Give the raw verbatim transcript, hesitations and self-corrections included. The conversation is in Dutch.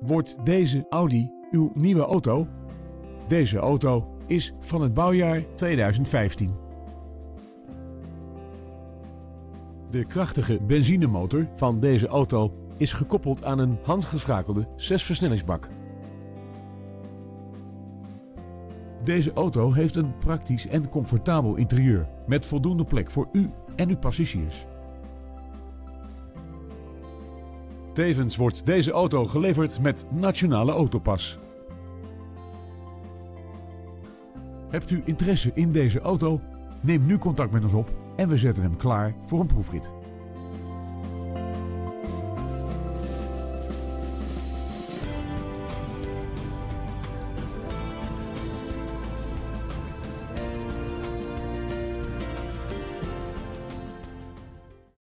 Wordt deze Audi uw nieuwe auto? Deze auto is van het bouwjaar tweeduizend vijftien. De krachtige benzinemotor van deze auto is gekoppeld aan een handgeschakelde zesversnellingsbak. Deze auto heeft een praktisch en comfortabel interieur met voldoende plek voor u en uw passagiers. Tevens wordt deze auto geleverd met Nationale Autopas. Hebt u interesse in deze auto? Neem nu contact met ons op en we zetten hem klaar voor een proefrit.